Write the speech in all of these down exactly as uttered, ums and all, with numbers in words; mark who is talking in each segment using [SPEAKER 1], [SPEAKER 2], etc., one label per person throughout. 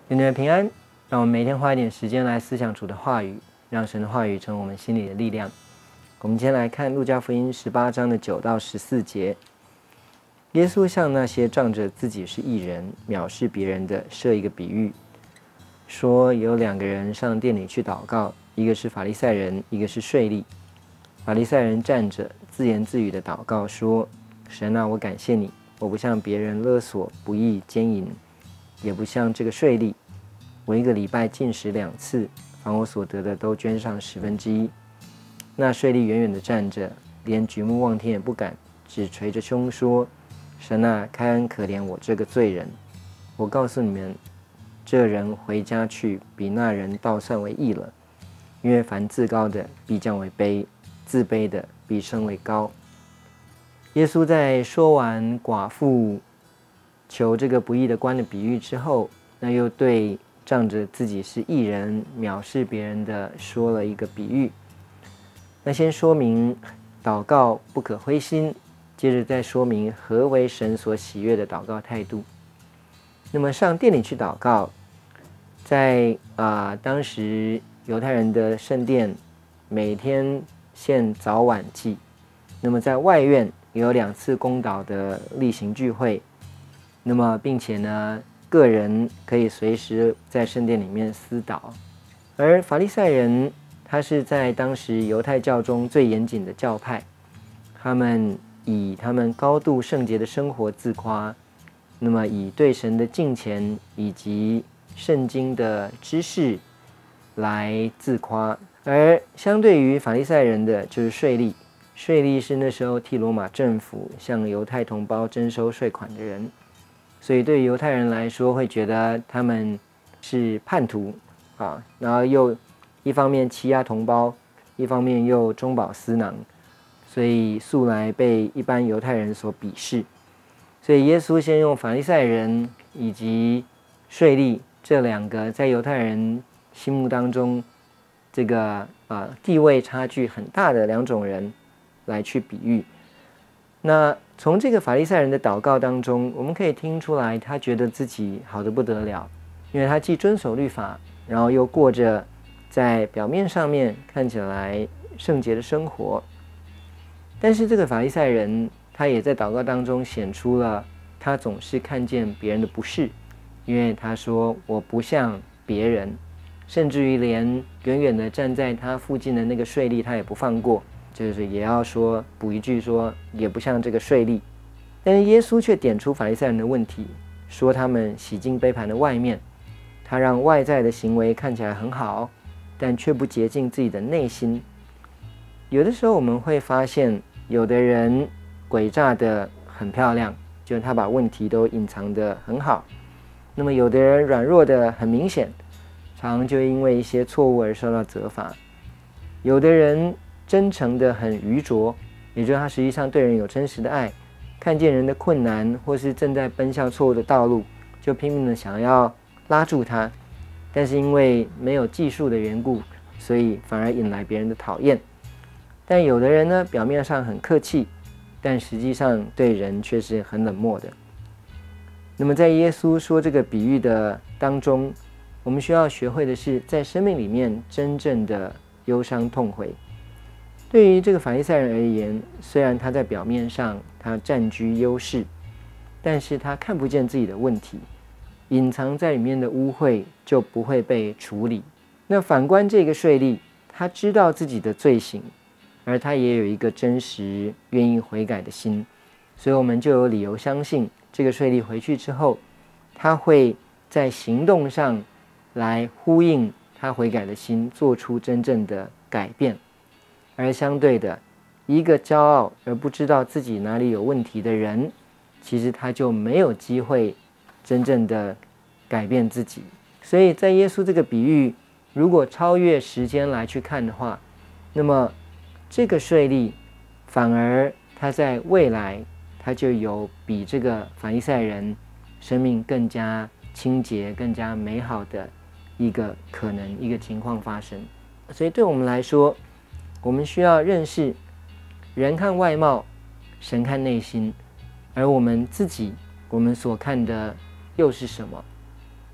[SPEAKER 1] 愿你们平安。让我们每天花一点时间来思想主的话语，让神的话语成为我们心里的力量。我们今天来看路加福音十八章的九到十四节。耶稣向那些仗着自己是义人、藐视别人的设一个比喻，说有两个人上殿里去祷告，一个是法利赛人，一个是税吏。法利赛人站着，自言自语的祷告说：神啊，我感谢你，我不像别人勒索、不义、奸淫，也不像这个税吏。我一个礼拜进食两次，凡我所得的都捐上十分之一。那税吏远远地站着，连举目望天也不敢，只捶着胸说：神啊，开恩可怜我这个罪人。我告诉你们，这人回家去，比那人倒算为义了。因为凡自高的，必降为卑；自卑的，必升为高。耶稣在说完寡妇求这个不义的官的比喻之后，那又对仗着自己是义人、藐视别人的说了一个比喻。那先说明祷告不可灰心，接着再说明何为神所喜悦的祷告态度。那么上殿里去祷告，在啊、呃、当时犹太人的圣殿每天献早晚祭，那么在外院有两次公祷的例行聚会，那么并且呢，个人可以随时在圣殿里面私祷。而法利赛人他是在当时犹太教中最严谨的教派，他们以他们高度圣洁的生活自夸，那么以对神的敬虔以及圣经的知识来自夸。而相对于法利赛人的就是税吏，税吏是那时候替罗马政府向犹太同胞征收税款的人，所以对于犹太人来说会觉得他们是叛徒啊，然后又一方面欺压同胞，一方面又中饱私囊，所以素来被一般犹太人所鄙视。所以耶稣先用法利赛人以及税吏这两个在犹太人心目当中这个啊地位差距很大的两种人来去比喻。那从这个法利赛人的祷告当中，我们可以听出来，他觉得自己好得不得了，因为他既遵守律法，然后又过着在表面上面看起来圣洁的生活。但是这个法利赛人，他也在祷告当中显出了他总是看见别人的不是，因为他说我不像别人，甚至于连远远的站在他附近的那个税吏他也不放过，就是也要说补一句说也不像这个税吏。但是耶稣却点出法利赛人的问题，说他们洗净杯盘的外面，他让外在的行为看起来很好，但却不洁净自己的内心。有的时候我们会发现，有的人诡诈的很漂亮，就是他把问题都隐藏得很好。那么有的人软弱的很明显，常常就因为一些错误而受到责罚。有的人真诚的很愚拙，也就是他实际上对人有真实的爱，看见人的困难或是正在奔向错误的道路，就拼命的想要拉住他，但是因为没有技术的缘故，所以反而引来别人的讨厌。但有的人呢，表面上很客气，但实际上对人却是很冷漠的。那么在耶稣说这个比喻的当中，我们需要学会的是，在生命里面真正的忧伤痛悔。对于这个法利赛人而言，虽然他在表面上他占据优势，但是他看不见自己的问题，隐藏在里面的污秽就不会被处理。那反观这个税吏，他知道自己的罪行，而他也有一个真实愿意悔改的心，所以我们就有理由相信，这个税吏回去之后，他会在行动上来呼应他悔改的心，做出真正的改变。而相对的，一个骄傲而不知道自己哪里有问题的人，其实他就没有机会真正的改变自己。所以在耶稣这个比喻，如果超越时间来去看的话，那么这个税吏反而他在未来他就有比这个法利赛人生命更加清洁、更加美好的一个可能一个情况发生。所以对我们来说，我们需要认识，人看外貌，神看内心，而我们自己，我们所看的又是什么？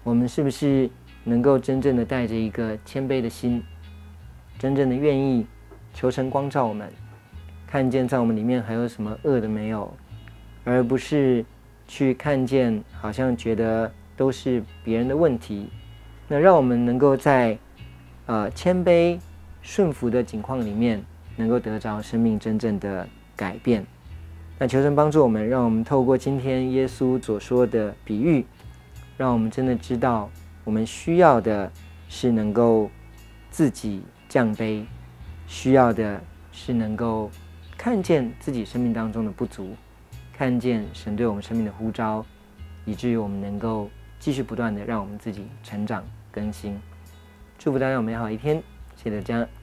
[SPEAKER 1] 我们是不是能够真正的带着一个谦卑的心，真正的愿意求神光照我们，看见在我们里面还有什么恶的没有，而不是去看见好像觉得都是别人的问题。那让我们能够在呃谦卑顺服的境况里面，能够得着生命真正的改变。那求神帮助我们，让我们透过今天耶稣所说的比喻，让我们真的知道我们需要的是能够自己降卑，需要的是能够看见自己生命当中的不足，看见神对我们生命的呼召，以至于我们能够继续不断的让我们自己成长更新。祝福大家有美好一天，谢谢大家。